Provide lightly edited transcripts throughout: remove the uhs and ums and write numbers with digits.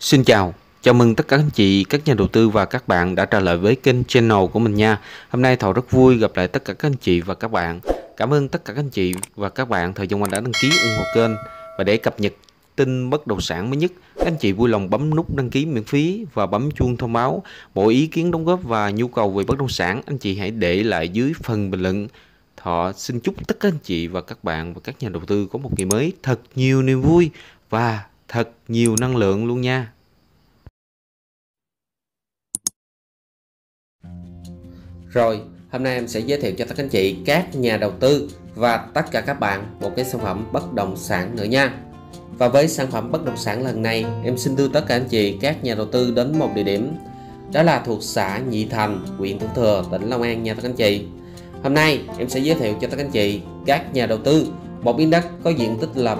Xin chào, chào mừng tất cả các anh chị, các nhà đầu tư và các bạn đã trở lại với kênh channel của mình nha. Hôm nay Thọ rất vui gặp lại tất cả các anh chị và các bạn. Cảm ơn tất cả các anh chị và các bạn thời gian qua đã đăng ký ủng hộ kênh. Và để cập nhật tin bất động sản mới nhất, các anh chị vui lòng bấm nút đăng ký miễn phí và bấm chuông thông báo. Mọi ý kiến đóng góp và nhu cầu về bất động sản, anh chị hãy để lại dưới phần bình luận. Thọ xin chúc tất cả anh chị và các bạn và các nhà đầu tư có một ngày mới thật nhiều niềm vui và thật nhiều năng lượng luôn nha. Rồi, hôm nay em sẽ giới thiệu cho tất cả anh chị, các nhà đầu tư và tất cả các bạn một cái sản phẩm bất động sản nữa nha. Và với sản phẩm bất động sản lần này, em xin đưa tất cả anh chị, các nhà đầu tư đến một địa điểm, đó là thuộc xã Nhị Thành, huyện Thủ Thừa, tỉnh Long An nha tất cả anh chị. Hôm nay em sẽ giới thiệu cho tất cả anh chị, các nhà đầu tư một miếng đất có diện tích là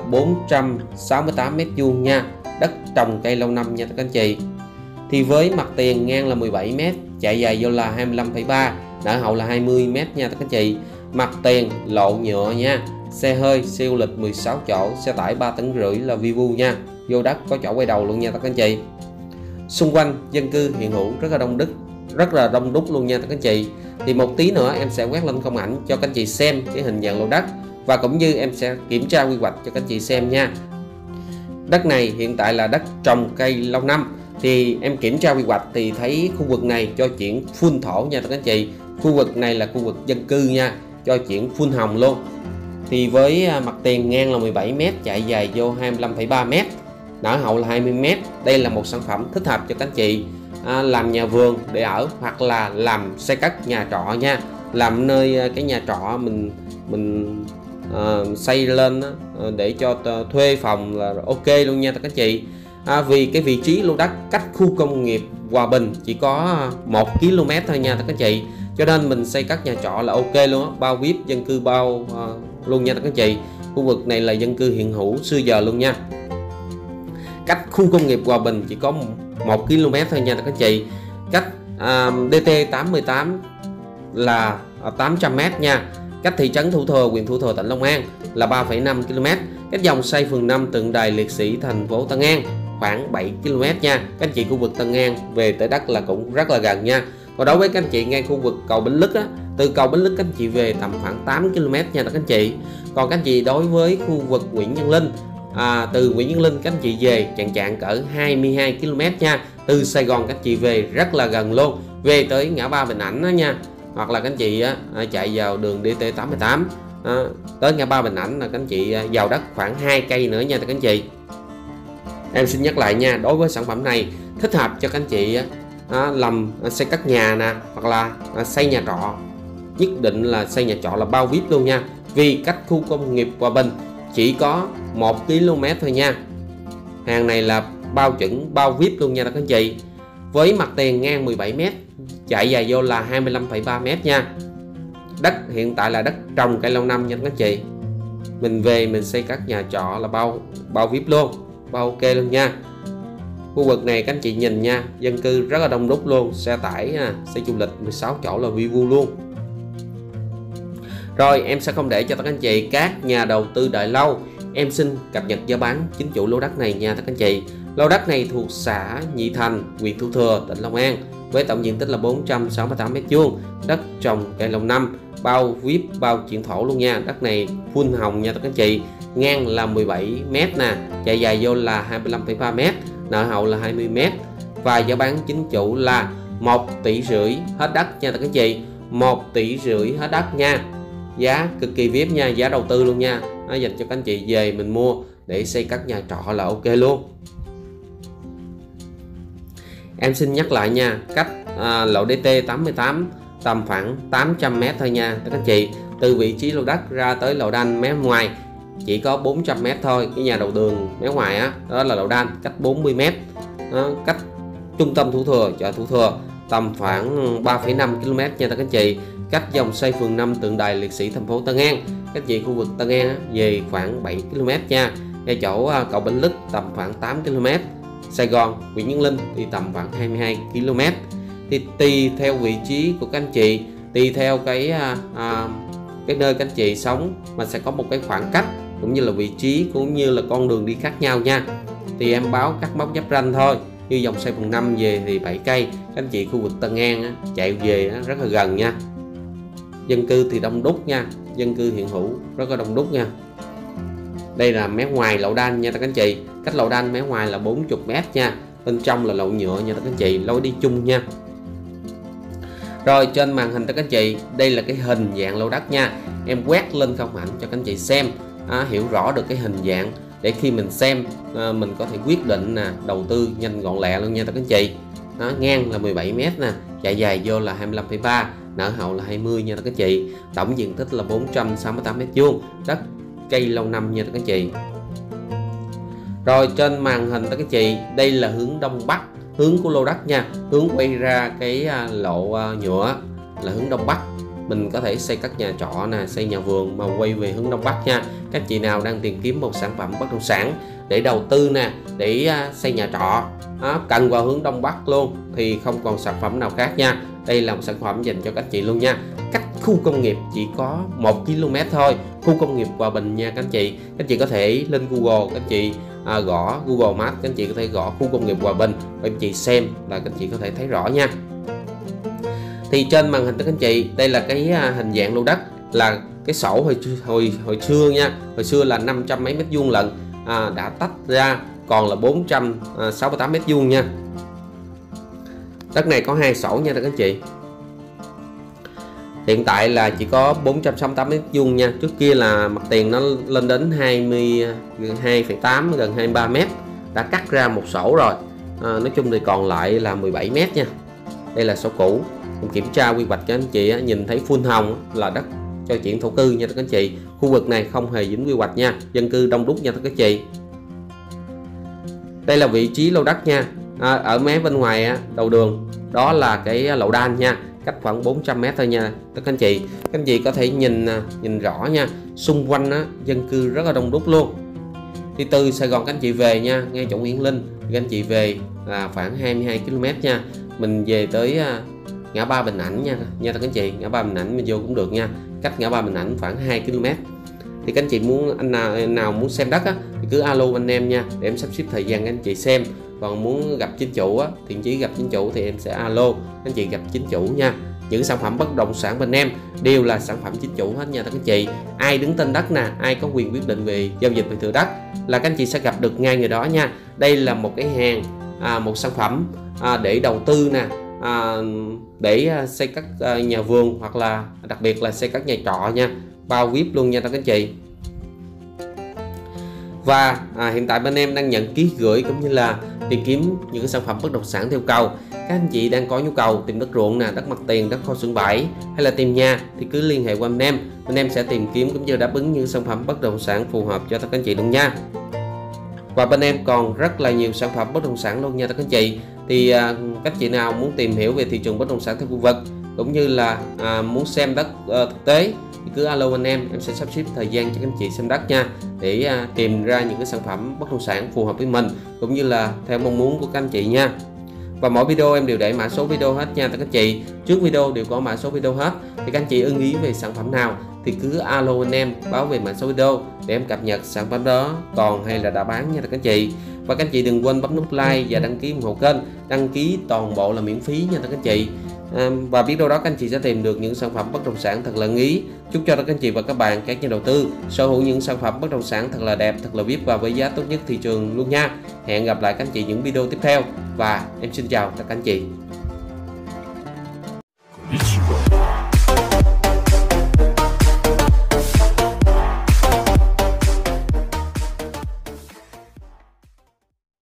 468 m² nha, đất trồng cây lâu năm nha tất cả anh chị. Thì với mặt tiền ngang là 17 m, chạy dài vô là 25,3, nở hậu là 20 m nha tất cả anh chị. Mặt tiền lộ nhựa nha, xe hơi, xe du lịch 16 chỗ, xe tải 3,5 tấn là Vivu nha. Vô đất có chỗ quay đầu luôn nha tất cả anh chị. Xung quanh dân cư hiện hữu rất là đông đúc luôn nha tất cả anh chị. Thì một tí nữa em sẽ quét lên khung ảnh cho các anh chị xem cái hình dạng lô đất, và cũng như em sẽ kiểm tra quy hoạch cho các anh chị xem nha. Đất này hiện tại là đất trồng cây lâu năm. Thì em kiểm tra quy hoạch thì thấy khu vực này cho chuyển full thổ nha tất cả anh chị. Khu vực này là khu vực dân cư nha, cho chuyển full hồng luôn. Thì với mặt tiền ngang là 17 m, chạy dài vô 25,3 m, nở hậu là 20 m. Đây là một sản phẩm thích hợp cho các anh chị làm nhà vườn để ở, hoặc là làm xây cất nhà trọ nha. Làm nơi cái nhà trọ mình xây lên để cho thuê phòng là ok luôn nha tất cả anh chị. Vì cái vị trí lô đất cách khu công nghiệp Hòa Bình chỉ có 1 km thôi nha tất cả anh chị, cho nên mình xây các nhà trọ là ok luôn á, bao VIP dân cư bao luôn nha tất cả anh chị. Khu vực này là dân cư hiện hữu xưa giờ luôn nha. Cách khu công nghiệp Hòa Bình chỉ có 1 km thôi nha tất cả anh chị. Cách DT818 là 800 m nha. Cách thị trấn Thủ Thừa, huyện Thủ Thừa, tỉnh Long An là 3,5 km. Cách dòng xây phường 5 tượng đài liệt sĩ thành phố Tân An khoảng 7 km nha. Các anh chị khu vực Tân An về tới đất là cũng rất là gần nha. Và đối với các anh chị ngay khu vực cầu Bến Lức á, từ cầu Bến Lức các anh chị về tầm khoảng 8 km nha các anh chị. Còn các anh chị đối với khu vực Nguyễn Văn Linh, từ Nguyễn Văn Linh các anh chị về chạng cỡ 22 km nha. Từ Sài Gòn các anh chị về rất là gần luôn, về tới ngã ba Bình Ảnh đó nha. Hoặc là các anh chị chạy vào đường DT818 tới ngã ba Bình Ảnh là các anh chị vào đất khoảng 2 cây nữa nha các anh chị. Em xin nhắc lại nha, đối với sản phẩm này thích hợp cho các anh chị làm xây cất nhà nè, hoặc là xây nhà trọ. Nhất định là xây nhà trọ là bao VIP luôn nha, vì cách khu công nghiệp Hòa Bình chỉ có 1 km thôi nha. Hàng này là bao chuẩn bao VIP luôn nha các anh chị. Với mặt tiền ngang 17 m, chạy dài vô là 25,3 m nha. Đất hiện tại là đất trồng cây lâu năm nha các anh chị. Mình về mình xây các nhà trọ là bao VIP luôn, bao ok luôn nha. Khu vực này các anh chị nhìn nha, dân cư rất là đông đúc luôn, xe tải xe du lịch 16 chỗ là Vivu luôn. Rồi em sẽ không để cho các anh chị, các nhà đầu tư đợi lâu, em xin cập nhật giá bán chính chủ lô đất này nha các anh chị. Lô đất này thuộc xã Nhị Thành, huyện Thủ Thừa, tỉnh Long An, với tổng diện tích là 468 m², đất trồng cây lâu năm, bao VIP bao chuyển thổ luôn nha. Đất này full hồng nha các anh chị, ngang là 17 m nè, chạy dài vô là 25,3 m, nợ hậu là 20 m. Và giá bán chính chủ là 1,5 tỷ hết đất nha các anh chị. 1,5 tỷ hết đất nha. Giá cực kỳ VIP nha, giá đầu tư luôn nha. Nó dành cho các anh chị về mình mua để xây các nhà trọ là ok luôn. Em xin nhắc lại nha, cách lộ DT818 tầm khoảng 800 m thôi nha các anh chị. Từ vị trí lô đất ra tới lầu đanh mé ngoài chỉ có 400 m thôi. Cái nhà đầu đường mé ngoài đó là lầu đanh, cách 40 m. Cách trung tâm Thủ Thừa, chợ Thủ Thừa tầm khoảng 3,5 km nha các anh chị. Cách dòng xây phường 5 tượng đài liệt sĩ thành phố Tân An, các chị khu vực Tân An về khoảng 7 km nha. Ngay chỗ cầu Bến Lức tầm khoảng 8 km. Sài Gòn, Nguyễn Văn Linh thì tầm khoảng 22 km. Thì tùy theo vị trí của các anh chị, tùy theo cái nơi các anh chị sống mà sẽ có một cái khoảng cách, cũng như là vị trí, cũng như là con đường đi khác nhau nha. Thì em báo các mốc giáp ranh thôi. như dòng xoay phần 5 về thì 7 cây. Các anh chị khu vực Tân An á, chạy về á, rất là gần nha. Dân cư thì đông đúc nha, dân cư hiện hữu rất là đông đúc nha. Đây là mé ngoài lậu đan nha các anh chị, cách lậu đan mé ngoài là 40 m nha, bên trong là lậu nhựa nha các anh chị, lối đi chung nha. Rồi trên màn hình các anh chị, đây là cái hình dạng lô đất nha, em quét lên không ảnh cho các anh chị xem, hiểu rõ được cái hình dạng để khi mình xem mình có thể quyết định nè, đầu tư nhanh gọn lẹ luôn nha các anh chị. Ngang là 17 m nè, chạy dài vô là 25,3, nở hậu là 20 nha các anh chị, tổng diện tích là 468 m², đất cây lâu năm nha các anh chị. Rồi trên màn hình các anh chị, đây là hướng đông bắc, hướng của lô đất nha, hướng quay ra cái lộ nhựa là hướng đông bắc. Mình có thể xây các nhà trọ nè, xây nhà vườn mà quay về hướng đông bắc nha. Các chị nào đang tìm kiếm một sản phẩm bất động sản để đầu tư nè, để xây nhà trọ, cần vào hướng đông bắc luôn thì không còn sản phẩm nào khác nha. Đây là một sản phẩm dành cho các chị luôn nha. Cách khu công nghiệp chỉ có 1 km thôi, khu công nghiệp Hòa Bình nha các anh chị. Các chị có thể lên Google, các chị gõ Google Maps, các anh chị có thể gõ khu công nghiệp Hòa Bình, các anh chị xem là các anh chị có thể thấy rõ nha. Thì trên màn hình các anh chị, đây là cái hình dạng lô đất, là cái sổ hồi xưa nha, hồi xưa là 500 mấy mét vuông lận, đã tách ra còn là 468 mét vuông nha. Đất này có 2 sổ nha các anh chị. Hiện tại là chỉ có 468 mét vuông nha, trước kia là mặt tiền nó lên đến 22,8 gần 23 m, đã cắt ra một sổ rồi. Nói chung thì còn lại là 17 m nha. Đây là sổ cũ. Mình kiểm tra quy hoạch cho anh chị nhìn thấy phun hồng là đất cho chuyển thổ cư nha các anh chị. Khu vực này không hề dính quy hoạch nha, dân cư đông đúc nha các anh chị. Đây là vị trí lô đất nha, ở mé bên ngoài đầu đường đó là cái lậu đan nha, cách khoảng 400 m thôi nha các anh chị. Các anh chị có thể nhìn rõ nha, xung quanh dân cư rất là đông đúc luôn. Thì từ Sài Gòn các anh chị về nha, ngay chỗ Nguyễn Linh, các anh chị về là khoảng 22 km nha. Mình về tới ngã ba Bình Ảnh nha các anh chị, ngã ba Bình Ảnh mình vô cũng được nha, cách ngã ba Bình Ảnh khoảng 2 km. Thì các anh chị muốn, anh nào muốn xem đất thì cứ alo anh em nha, để em sắp xếp thời gian các anh chị xem. Còn muốn gặp chính chủ thì chỉ gặp chính chủ thì em sẽ alo các anh chị gặp chính chủ nha. Những sản phẩm bất động sản bên em đều là sản phẩm chính chủ hết nha các anh chị. Ai đứng tên đất nè, ai có quyền quyết định về giao dịch về thửa đất là các anh chị sẽ gặp được ngay người đó nha. Đây là một cái hàng, một sản phẩm để đầu tư nè, để xây các nhà vườn, hoặc là đặc biệt là xây các nhà trọ nha, bao VIP luôn nha các anh chị. Và hiện tại bên em đang nhận ký gửi cũng như là tìm kiếm những cái sản phẩm bất động sản theo cầu. Các anh chị đang có nhu cầu tìm đất ruộng nè, đất mặt tiền, đất kho xưởng bãi hay là tìm nhà thì cứ liên hệ qua bên em sẽ tìm kiếm cũng như đáp ứng những sản phẩm bất động sản phù hợp cho các anh chị luôn nha. Và bên em còn rất là nhiều sản phẩm bất động sản luôn nha các anh chị. Thì các chị nào muốn tìm hiểu về thị trường bất động sản theo khu vực cũng như là muốn xem đất thực tế thì cứ alo anh em sẽ sắp xếp thời gian cho các anh chị xem đất nha, để tìm ra những cái sản phẩm bất động sản phù hợp với mình cũng như là theo mong muốn của các anh chị nha. Và mỗi video em đều để mã số video hết nha các anh chị, trước video đều có mã số video hết. Thì các anh chị ưng ý về sản phẩm nào thì cứ alo anh em báo về mã số video để em cập nhật sản phẩm đó còn hay là đã bán nha các anh chị. Và các anh chị đừng quên bấm nút like và đăng ký ủng hộ kênh, đăng ký toàn bộ là miễn phí nha các anh chị. Và biết đâu đó các anh chị sẽ tìm được những sản phẩm bất động sản thật là ý. Chúc cho các anh chị và các bạn, các nhà đầu tư sở hữu những sản phẩm bất động sản thật là đẹp, thật là VIP và với giá tốt nhất thị trường luôn nha. Hẹn gặp lại các anh chị những video tiếp theo và em xin chào các anh chị.